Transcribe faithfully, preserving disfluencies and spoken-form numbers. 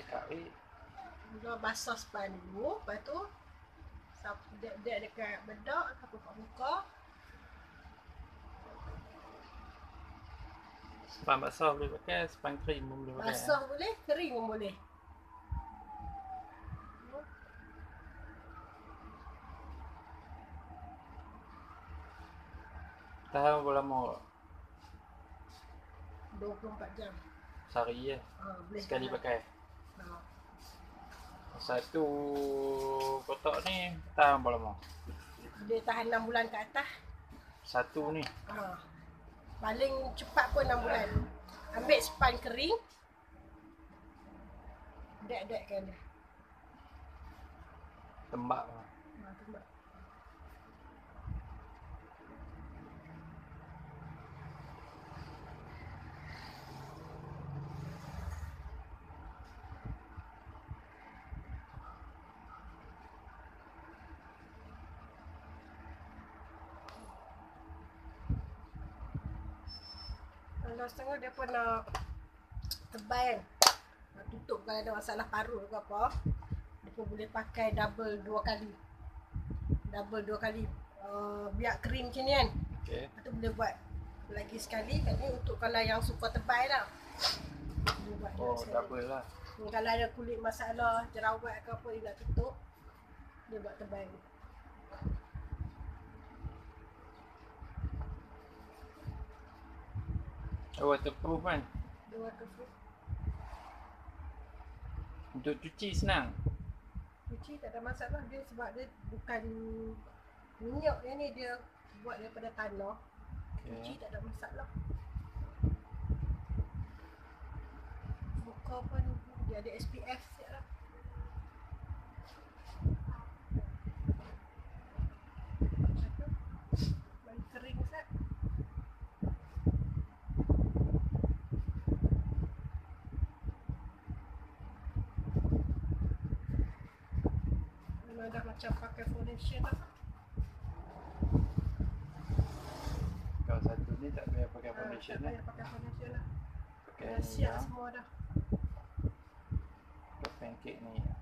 Kari. Mula basah span dulu, lepas tu dek-dek dekat bedak, buka buka. Span basah boleh pakai, span kering pun boleh pakai. Basah boleh, kering pun boleh. Tahan berapa lama? dua puluh empat jam. Sehari je. Ha, boleh Sekali tahan. pakai. Ha. Satu kotak ni tahan berapa lama? Dia tahan enam bulan ke atas. Satu ni. Ha. Paling cepat pun enam bulan. Ambil span kering. Dek-dekkan dia. Tembak. Ha, tembak. Kalau setengah dia pun nak tebal kan. Nak tutup kalau ada masalah paruh ke apa. Dia pun boleh pakai double dua kali. Double dua kali. Uh, biar kering macam ni kan. Okay. Lepas tu boleh buat lagi sekali. Kan ni untuk kalau yang suka tebal lah. Boleh buat Oh, sekali. double lah. Hmm, kalau ada kulit masalah, jerawat ke apa dia nak tutup, dia buat tebal. Oh, waterproof kan? Dia waterproof. Untuk cuci senang. Cuci tak ada masalah dia sebab dia bukan minyak yang ni, dia buat daripada tanah. Okay. Cuci tak ada masalah. Muka pun dia ada S P F siap lah. Bagi kering siap. Memang dah macam pakai foundation lah. Kalau satu ni tak payah pakai foundation Tak lah. payah pakai foundation lah. Pakai Dah ni siap lah. semua dah. Pakai pancake ni.